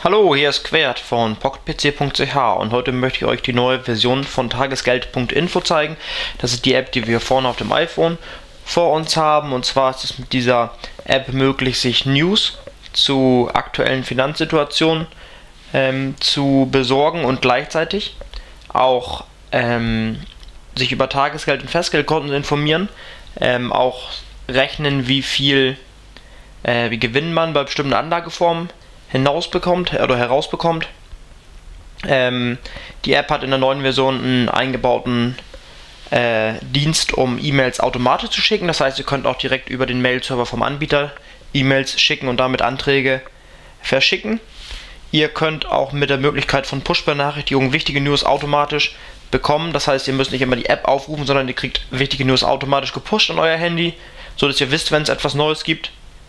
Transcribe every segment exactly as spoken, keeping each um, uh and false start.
Hallo, hier ist Quert von pocketpc punkt c h und heute möchte ich euch die neue Version von tagesgeld punkt info zeigen. Das ist die App, die wir vorne auf dem iPhone vor uns haben, und zwar ist es mit dieser App möglich, sich News zu aktuellen Finanzsituationen ähm, zu besorgen und gleichzeitig auch ähm, sich über Tagesgeld- und Festgeldkonten zu informieren, ähm, auch rechnen, wie viel äh, wie Gewinn man bei bestimmten Anlageformen hinausbekommt oder herausbekommt. Ähm, die App hat in der neuen Version einen eingebauten äh, Dienst, um E-Mails automatisch zu schicken. Das heißt, ihr könnt auch direkt über den Mail-Server vom Anbieter E-Mails schicken und damit Anträge verschicken. Ihr könnt auch mit der Möglichkeit von Push-Benachrichtigungen wichtige News automatisch bekommen. Das heißt, ihr müsst nicht immer die App aufrufen, sondern ihr kriegt wichtige News automatisch gepusht an euer Handy, so dass ihr wisst, wenn es etwas Neues gibt.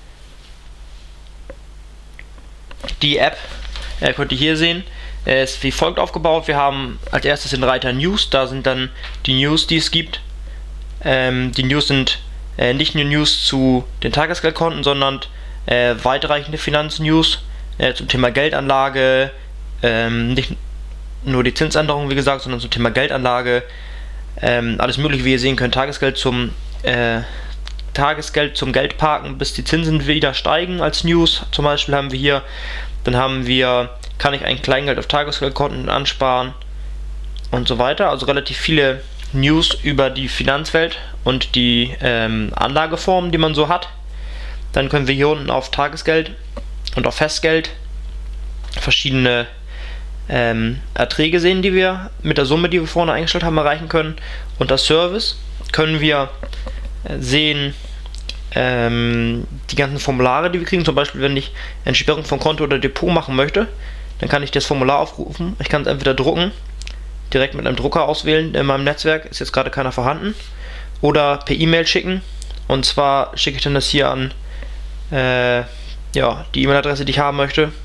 Die App, äh, könnt ihr hier sehen, äh, ist wie folgt aufgebaut. Wir haben als erstes den Reiter News, da sind dann die News, die es gibt. Ähm, die News sind äh, nicht nur News zu den Tagesgeldkonten, sondern äh, weitreichende Finanznews äh, zum Thema Geldanlage, ähm, nicht nur die Zinsänderung, wie gesagt, sondern zum Thema Geldanlage, ähm, alles mögliche, wie ihr sehen könnt, Tagesgeld zum äh, Tagesgeld zum Geldparken, bis die Zinsen wieder steigen als News. Zum Beispiel haben wir hier, dann haben wir, kann ich ein Kleingeld auf Tagesgeldkonten ansparen und so weiter. Also relativ viele News über die Finanzwelt und die ähm, Anlageformen, die man so hat. Dann können wir hier unten auf Tagesgeld und auf Festgeld verschiedene ähm, Erträge sehen, die wir mit der Summe, die wir vorne eingestellt haben, erreichen können. Unter Service können wir sehen ähm, die ganzen Formulare, die wir kriegen. Zum Beispiel, wenn ich Entsperrung von Konto oder Depot machen möchte, dann kann ich das Formular aufrufen. Ich kann es entweder drucken, direkt mit einem Drucker auswählen. In meinem Netzwerk ist jetzt gerade keiner vorhanden, oder per E-Mail schicken. Und zwar schicke ich dann das hier an äh, ja, die E-Mail-Adresse, die ich haben möchte.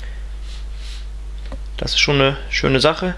Das ist schon eine schöne Sache,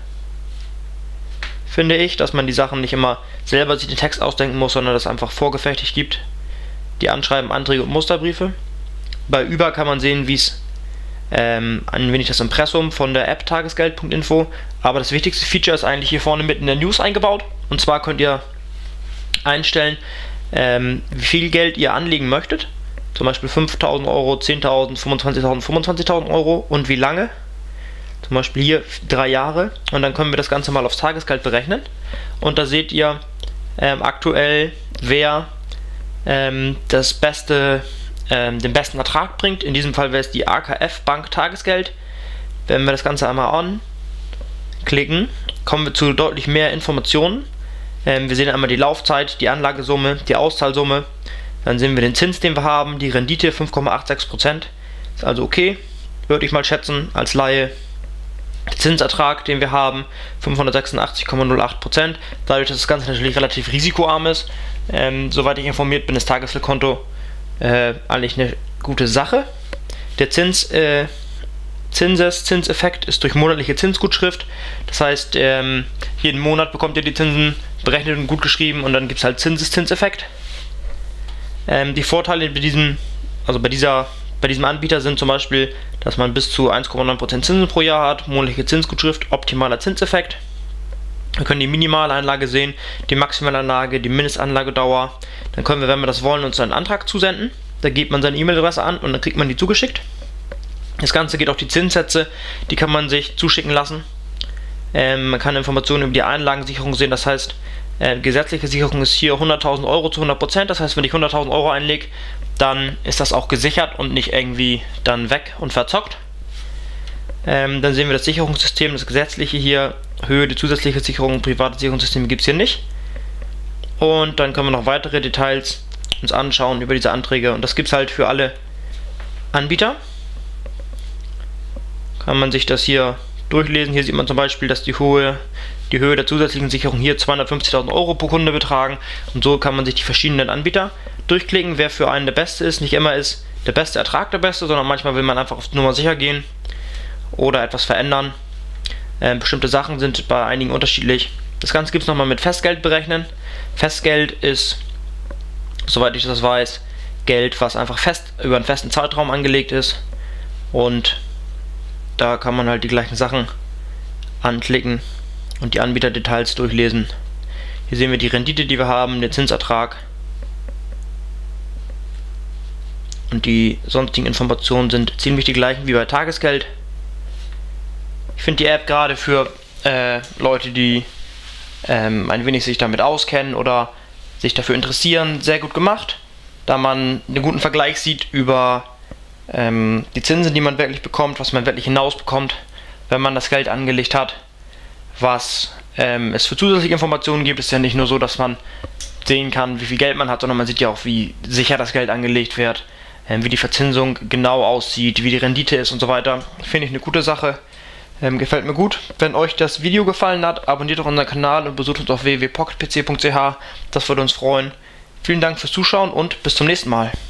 finde ich, dass man die Sachen nicht immer selber sich den Text ausdenken muss, sondern das einfach vorgefertigt gibt. Die Anschreiben, Anträge und Musterbriefe. Bei Über kann man sehen, wie es ähm, ein wenig das Impressum von der App tagesgeld punkt info, aber das wichtigste Feature ist eigentlich hier vorne mitten in der News eingebaut. Und zwar könnt ihr einstellen, ähm, wie viel Geld ihr anlegen möchtet. Zum Beispiel fünftausend Euro, zehntausend, fünfundzwanzigtausend, fünfundzwanzigtausend Euro und wie lange. Zum Beispiel hier drei Jahre, und dann können wir das Ganze mal aufs Tagesgeld berechnen. Und da seht ihr ähm, aktuell, wer ähm, das beste, ähm, den besten Ertrag bringt. In diesem Fall wäre es die A K F Bank Tagesgeld. Wenn wir das Ganze einmal anklicken, kommen wir zu deutlich mehr Informationen. Ähm, wir sehen einmal die Laufzeit, die Anlagesumme, die Auszahlsumme. Dann sehen wir den Zins, den wir haben, die Rendite fünf Komma sechsundachtzig Prozent. Ist also okay, würde ich mal schätzen als Laie. Zinsertrag, den wir haben, fünfhundertsechsundachtzig Komma null acht Prozent. Dadurch, dass das Ganze natürlich relativ risikoarm ist, ähm, soweit ich informiert bin, ist Tagesgeldkonto äh, eigentlich eine gute Sache. Der Zins, äh, Zinses, Zinseffekt ist durch monatliche Zinsgutschrift. Das heißt, ähm, jeden Monat bekommt ihr die Zinsen berechnet und gut geschrieben, und dann gibt es halt Zinseszinseffekt. Ähm, die Vorteile bei diesem, also bei dieser Bei diesem Anbieter sind zum Beispiel, dass man bis zu eins Komma neun Prozent Zinsen pro Jahr hat, monatliche Zinsgutschrift, optimaler Zinseffekt. Wir können die Minimalanlage sehen, die Maximalanlage, die Mindestanlagedauer. Dann können wir, wenn wir das wollen, uns einen Antrag zusenden. Da gibt man seine E-Mail-Adresse an und dann kriegt man die zugeschickt. Das Ganze geht auf die Zinssätze, die kann man sich zuschicken lassen. Ähm, man kann Informationen über die Einlagensicherung sehen, das heißt, äh, gesetzliche Sicherung ist hier hunderttausend Euro zu hundert Prozent. Das heißt, wenn ich hunderttausend Euro einlege, dann ist das auch gesichert und nicht irgendwie dann weg und verzockt. Ähm, dann sehen wir das Sicherungssystem, das gesetzliche hier, Höhe, die zusätzliche Sicherung, private Sicherungssysteme gibt es hier nicht. Und dann können wir noch weitere Details uns anschauen über diese Anträge, und das gibt es halt für alle Anbieter. Kann man sich das hier durchlesen. Hier sieht man zum Beispiel, dass die Höhe, die Höhe der zusätzlichen Sicherung hier zweihundertfünfzigtausend Euro pro Kunde betragen, und so kann man sich die verschiedenen Anbieter durchklicken, wer für einen der beste ist. Nicht immer ist der beste Ertrag der beste, sondern manchmal will man einfach auf Nummer sicher gehen oder etwas verändern. Ähm, bestimmte Sachen sind bei einigen unterschiedlich. Das Ganze gibt es nochmal mit Festgeld berechnen. Festgeld ist, soweit ich das weiß, Geld, was einfach fest über einen festen Zeitraum angelegt ist und Da kann man halt die gleichen Sachen anklicken und die Anbieter-Details durchlesen. Hier sehen wir die Rendite, die wir haben, den Zinsertrag. Und die sonstigen Informationen sind ziemlich die gleichen wie bei Tagesgeld. Ich finde die App gerade für äh, Leute, die ähm, ein wenig sich damit auskennen oder sich dafür interessieren, sehr gut gemacht, da man einen guten Vergleich sieht über ähm, die Zinsen, die man wirklich bekommt, was man wirklich hinausbekommt, wenn man das Geld angelegt hat, was ähm, es für zusätzliche Informationen gibt. Es ist ja nicht nur so, dass man sehen kann, wie viel Geld man hat, sondern man sieht ja auch, wie sicher das Geld angelegt wird, ähm, wie die Verzinsung genau aussieht, wie die Rendite ist und so weiter. Finde ich eine gute Sache. Ähm, gefällt mir gut. Wenn euch das Video gefallen hat, abonniert doch unseren Kanal und besucht uns auf w w w punkt pocket p c punkt c h. Das würde uns freuen. Vielen Dank fürs Zuschauen und bis zum nächsten Mal.